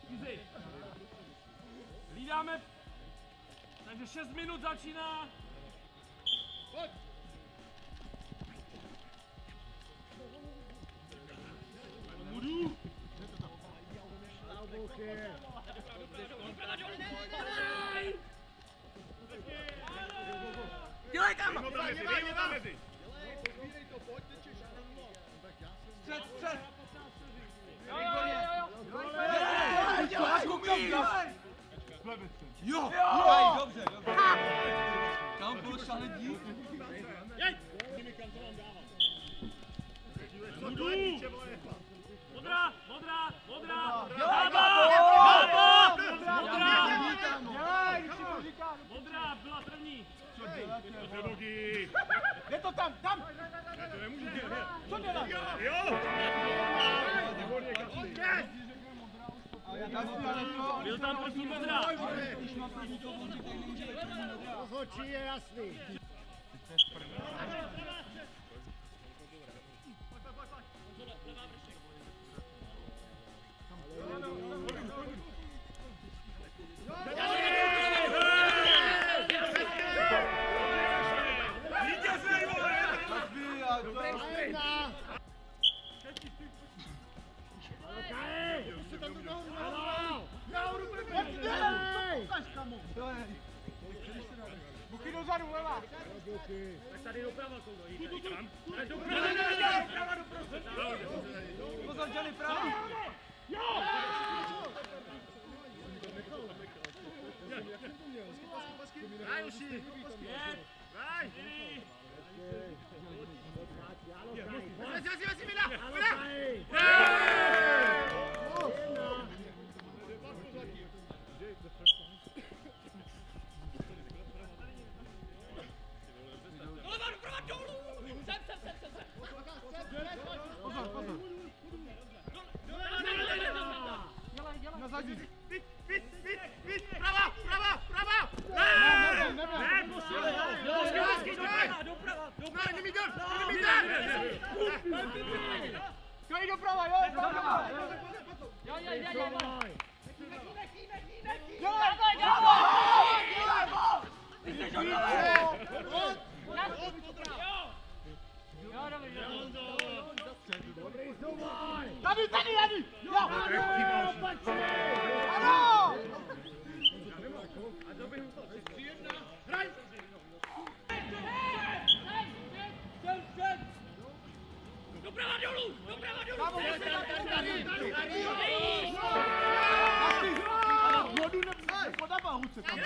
Easy. Hlídáme. Takže 6 minut začíná. Pojď. Mudu. Dělej tam! Střed, střed! Jo! Jo! Dobře, dobře. Tam položáhne dík. Jej! Modrá! Modrá byla první! Je to tam! To nemůže! Co dělá? Jo! Byl tam první modrá! Rozhodčí je jasný. Buky dozadu, leva! Tak tady doprava jsou dojí. Doprava doprostřed. Pozor, Johnny, prava! Jo! Daj, Uši! Daj! Vezmi, vida! Na zadní! Víc! Prava! Ne, doprava! Skvělý doprava, jo! Tady! Jo! Ano! Hraj! Doprava dolů! Vodu nepodává ruce tam.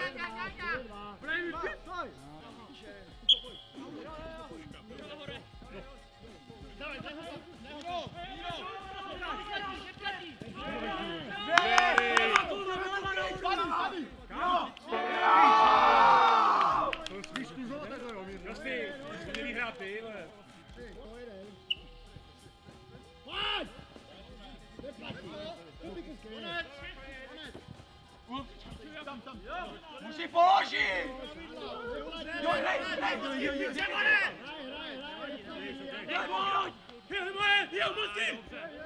Musí položit! Jo, hej! Jo, musím!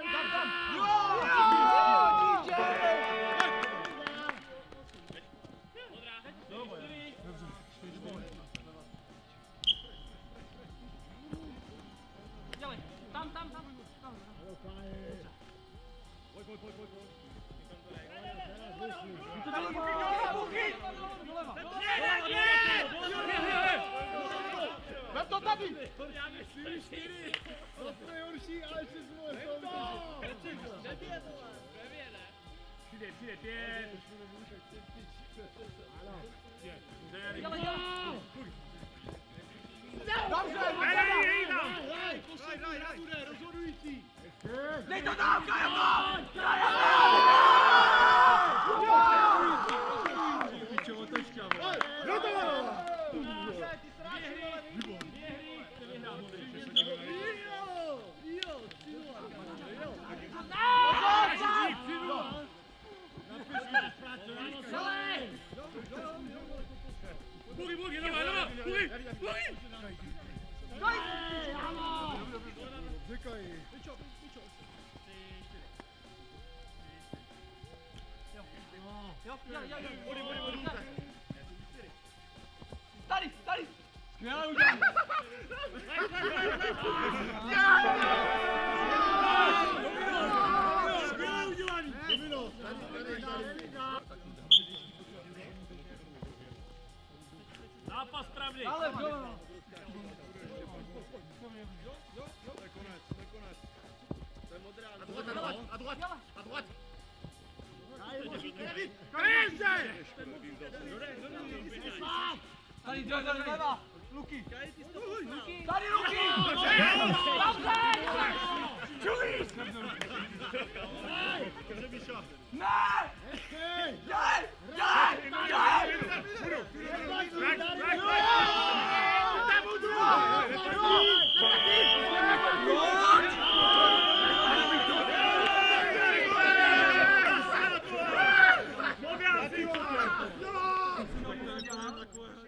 Vem to tady! To je horší, ale si zvolit. Přijde, 5. Bude rozhodující! Dej to tam, Kajo! Bugi, doma, Bugi! Říkaj. Tady, tady! Skvěle udělaný. Skvěle udělaný. Zápas pravdy. Ale jo! Tady, leva! Luky! Tady, Luky! Dobře! Čujíš! Ne! Dělej! Dělej!